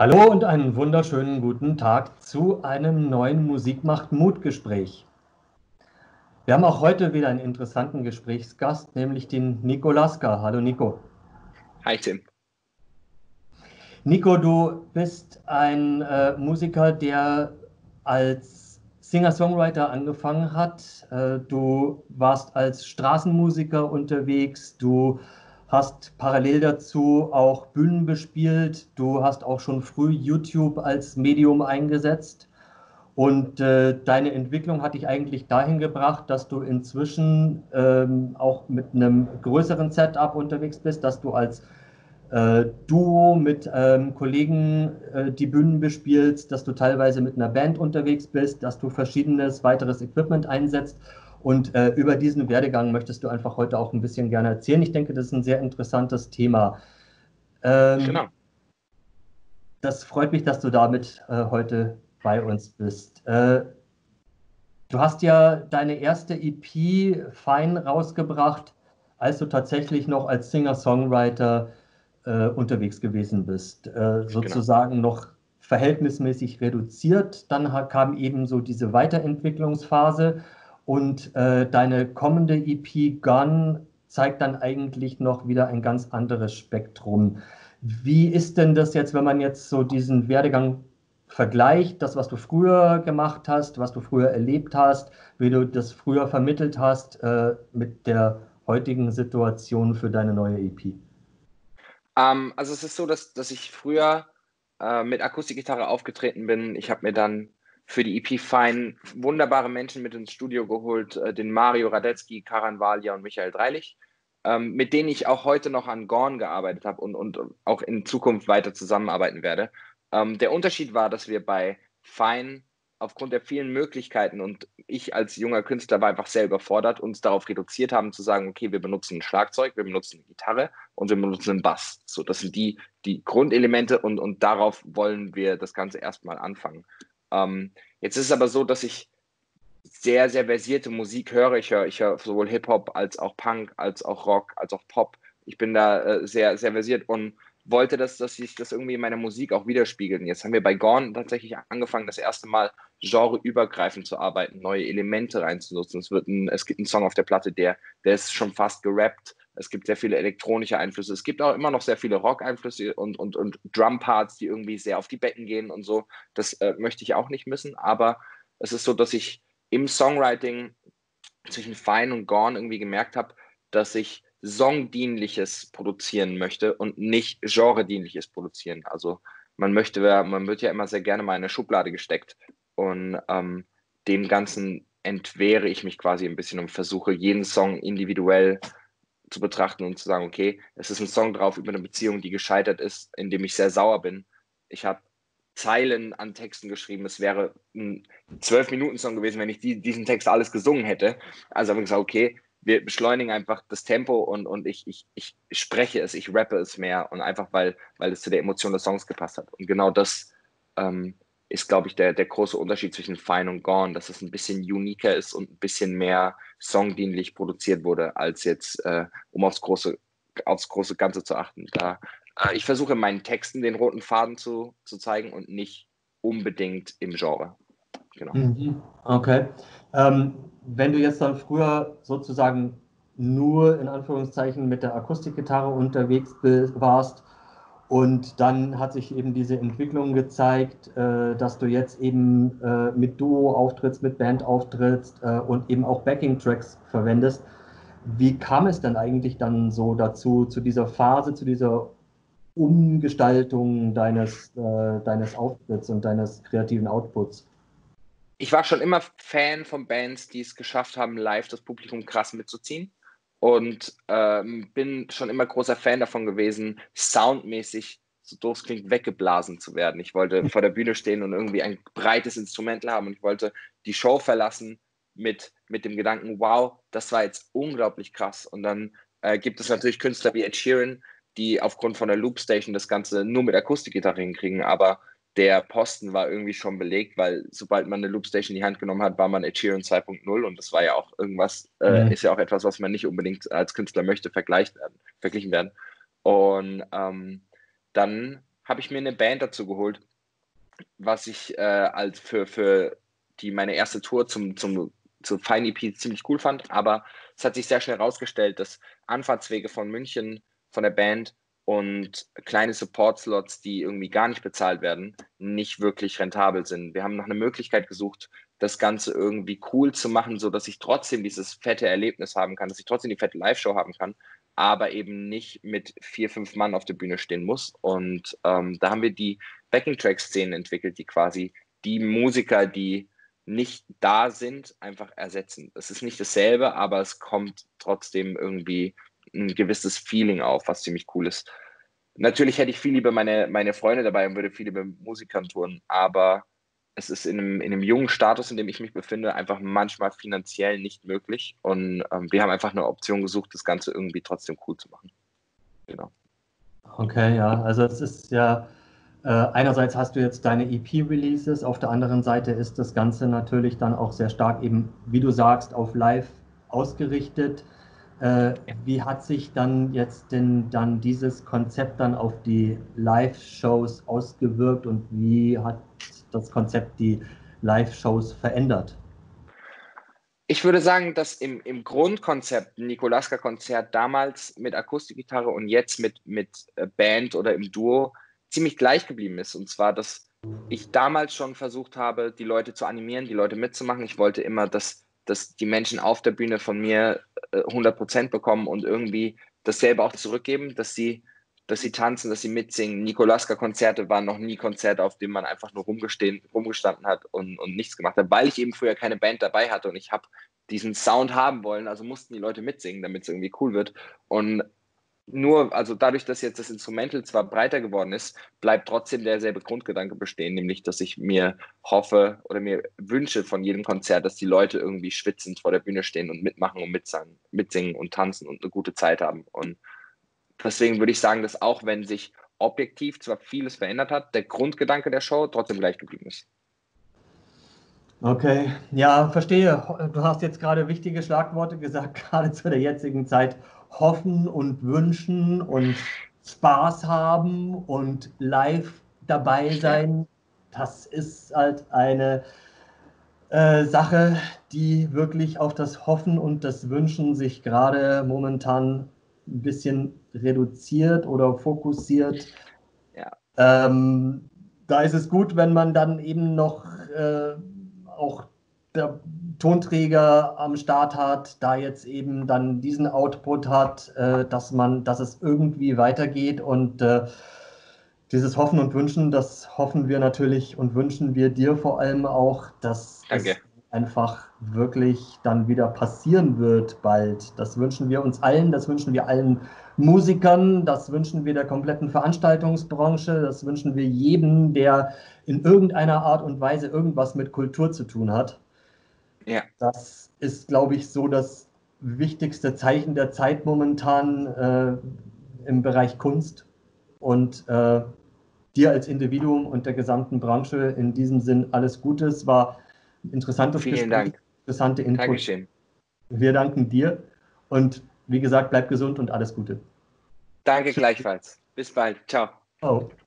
Hallo und einen wunderschönen guten Tag zu einem neuen Musik macht Mut Gespräch. Wir haben auch heute wieder einen interessanten Gesprächsgast, nämlich den Nico Lasker. Hallo Nico. Hi Tim. Nico, du bist ein Musiker, der als Singer-Songwriter angefangen hat. Du warst als Straßenmusiker unterwegs. Du hast parallel dazu auch Bühnen bespielt. Du hast auch schon früh YouTube als Medium eingesetzt. Und deine Entwicklung hat dich eigentlich dahin gebracht, dass du inzwischen auch mit einem größeren Setup unterwegs bist, dass du als Duo mit Kollegen die Bühnen bespielst, dass du teilweise mit einer Band unterwegs bist, dass du verschiedenes weiteres Equipment einsetzt. Und über diesen Werdegang möchtest du einfach heute auch ein bisschen gerne erzählen. Ich denke, das ist ein sehr interessantes Thema. Ähm, Genau. Das freut mich, dass du damit heute bei uns bist. Du hast ja deine erste EP Fine rausgebracht, als du tatsächlich noch als Singer-Songwriter unterwegs gewesen bist. Genau. Sozusagen noch verhältnismäßig reduziert. Dann kam eben so diese Weiterentwicklungsphase und deine kommende EP Gone zeigt dann eigentlich noch wieder ein ganz anderes Spektrum. Wie ist denn das jetzt, wenn man jetzt so diesen Werdegang vergleicht, das, was du früher gemacht hast, was du früher erlebt hast, wie du das früher vermittelt hast, mit der heutigen Situation für deine neue EP? Also es ist so, dass ich früher mit Akustikgitarre aufgetreten bin. Ich habe mir dann für die EP Fine wunderbare Menschen mit ins Studio geholt, den Mario Radetzky, Karan Valia und Michael Dreilich, mit denen ich auch heute noch an Gorn gearbeitet habe und auch in Zukunft weiter zusammenarbeiten werde. Der Unterschied war, dass wir bei Fine aufgrund der vielen Möglichkeiten und ich als junger Künstler war einfach sehr überfordert, uns darauf reduziert haben zu sagen, okay, wir benutzen ein Schlagzeug, wir benutzen eine Gitarre und wir benutzen einen Bass. So, das sind die Grundelemente und darauf wollen wir das Ganze erstmal anfangen. Jetzt ist es aber so, dass ich sehr, sehr versierte Musik höre. Ich höre sowohl Hip-Hop als auch Punk, als auch Rock, als auch Pop. Ich bin da sehr, sehr versiert und wollte, dass sich das irgendwie in meiner Musik auch widerspiegelt. Und jetzt haben wir bei Gorn tatsächlich angefangen, das erste Mal genreübergreifend zu arbeiten, neue Elemente reinzunutzen. Es gibt einen Song auf der Platte, der ist schon fast gerappt. Es gibt sehr viele elektronische Einflüsse. Es gibt auch immer noch sehr viele Rock-Einflüsse und Drum-Parts, die irgendwie sehr auf die Becken gehen und so. Das möchte ich auch nicht missen. Aber es ist so, dass ich im Songwriting zwischen Fine und Gone irgendwie gemerkt habe, dass ich Songdienliches produzieren möchte und nicht Genredienliches produzieren. Also man wird ja immer sehr gerne mal in eine Schublade gesteckt und dem Ganzen entwehre ich mich quasi ein bisschen und versuche jeden Song individuell zu betrachten und zu sagen, okay, es ist ein Song drauf über eine Beziehung, die gescheitert ist, in dem ich sehr sauer bin. Ich habe Zeilen an Texten geschrieben. Es wäre ein 12-Minuten-Song gewesen, wenn ich diesen Text alles gesungen hätte. Also habe ich gesagt, okay, wir beschleunigen einfach das Tempo und ich spreche es, ich rappe es mehr und einfach, weil es zu der Emotion des Songs gepasst hat. Und genau das ist, glaube ich, der große Unterschied zwischen Fine und Gone, dass es ein bisschen uniker ist und ein bisschen mehr songdienlich produziert wurde, als jetzt, um aufs große Ganze zu achten. Ich versuche in meinen Texten den roten Faden zu zeigen und nicht unbedingt im Genre. Genau. Mhm. Okay. Wenn du jetzt dann früher sozusagen nur in Anführungszeichen mit der Akustikgitarre unterwegs warst und dann hat sich eben diese Entwicklung gezeigt, dass du jetzt eben mit Duo auftrittst, mit Band auftrittst und eben auch Backing-Tracks verwendest. Wie kam es denn eigentlich dann so dazu, zu dieser Phase, zu dieser Umgestaltung deines Auftritts und deines kreativen Outputs? Ich war schon immer Fan von Bands, die es geschafft haben, live das Publikum krass mitzuziehen. Und bin schon immer großer Fan davon gewesen, soundmäßig, so doof es klingt, weggeblasen zu werden. Ich wollte vor der Bühne stehen und irgendwie ein breites Instrumental haben und ich wollte die Show verlassen mit dem Gedanken, wow, das war jetzt unglaublich krass. Und dann gibt es natürlich Künstler wie Ed Sheeran, die aufgrund von der Loopstation das Ganze nur mit Akustikgitarre hinkriegen, aber der Posten war irgendwie schon belegt, weil sobald man eine Loopstation in die Hand genommen hat, war man Ed Sheeran 2.0 und das war ja auch irgendwas, Mhm. ist ja auch etwas, was man nicht unbedingt als Künstler möchte, verglichen werden. Und dann habe ich mir eine Band dazu geholt, was ich als für meine erste Tour zur Fine EP ziemlich cool fand, aber es hat sich sehr schnell herausgestellt, dass Anfahrtswege von München von der Band und kleine Support-Slots, die irgendwie gar nicht bezahlt werden, nicht wirklich rentabel sind. Wir haben noch eine Möglichkeit gesucht, das Ganze irgendwie cool zu machen, sodass ich trotzdem dieses fette Erlebnis haben kann, dass ich trotzdem die fette Live-Show haben kann, aber eben nicht mit 4, 5 Mann auf der Bühne stehen muss. Und da haben wir die Backing-Track-Szenen entwickelt, die quasi die Musiker, die nicht da sind, einfach ersetzen. Es ist nicht dasselbe, aber es kommt trotzdem irgendwie ein gewisses Feeling auf, was ziemlich cool ist. Natürlich hätte ich viel lieber meine Freunde dabei und würde viel lieber mit Musikern touren, aber es ist in einem jungen Status, in dem ich mich befinde, einfach manchmal finanziell nicht möglich. Und wir haben einfach eine Option gesucht, das Ganze irgendwie trotzdem cool zu machen. Genau. Okay, ja, also es ist ja, einerseits hast du jetzt deine EP-Releases, auf der anderen Seite ist das Ganze natürlich dann auch sehr stark eben, wie du sagst, auf Live ausgerichtet. Wie hat sich dann jetzt denn dann dieses Konzept dann auf die Live-Shows ausgewirkt und wie hat das Konzept die Live-Shows verändert? Ich würde sagen, dass im Grundkonzept ein Nikolaska-Konzert damals mit Akustikgitarre und jetzt mit Band oder im Duo ziemlich gleich geblieben ist. Und zwar, dass ich damals schon versucht habe, die Leute zu animieren, die Leute mitzumachen. Ich wollte immer, dass die Menschen auf der Bühne von mir 100% bekommen und irgendwie dasselbe auch zurückgeben, dass sie tanzen, dass sie mitsingen. Nikolaska-Konzerte waren noch nie Konzerte, auf denen man einfach nur rumgestanden hat und nichts gemacht hat, weil ich eben früher keine Band dabei hatte und ich habe diesen Sound haben wollen, also mussten die Leute mitsingen, damit es irgendwie cool wird. Und also dadurch, dass jetzt das Instrumental zwar breiter geworden ist, bleibt trotzdem derselbe Grundgedanke bestehen, nämlich, dass ich mir hoffe oder mir wünsche von jedem Konzert, dass die Leute irgendwie schwitzend vor der Bühne stehen und mitmachen und mitsingen und tanzen und eine gute Zeit haben. Und deswegen würde ich sagen, dass auch wenn sich objektiv zwar vieles verändert hat, der Grundgedanke der Show trotzdem gleich geblieben ist. Okay, ja, verstehe. Du hast jetzt gerade wichtige Schlagworte gesagt, gerade zu der jetzigen Zeit. Hoffen und wünschen und Spaß haben und live dabei Ja, sein. Das ist halt eine Sache, die wirklich auf das Hoffen und das Wünschen sich gerade momentan ein bisschen reduziert oder fokussiert. ja, Ähm, Da ist es gut, wenn man dann eben noch auch der Tonträger am Start hat, da jetzt eben dann diesen Output hat, dass es irgendwie weitergeht und dieses Hoffen und Wünschen, das hoffen wir natürlich und wünschen wir dir vor allem auch, dass es danke. einfach wirklich dann wieder passieren wird bald. Das wünschen wir uns allen, das wünschen wir allen Musikern, das wünschen wir der kompletten Veranstaltungsbranche, das wünschen wir jedem, der in irgendeiner Art und Weise irgendwas mit Kultur zu tun hat. Ja, Das ist, glaube ich, so das wichtigste Zeichen der Zeit momentan im Bereich Kunst. Und dir als Individuum und der gesamten Branche in diesem Sinn alles Gute. Es war ein interessantes vielen Gespräch, Dank. interessante Inputs. Dankeschön. Wir danken dir und wie gesagt, bleib gesund und alles Gute. Danke Tschüss. gleichfalls. Bis bald. Ciao. Ciao.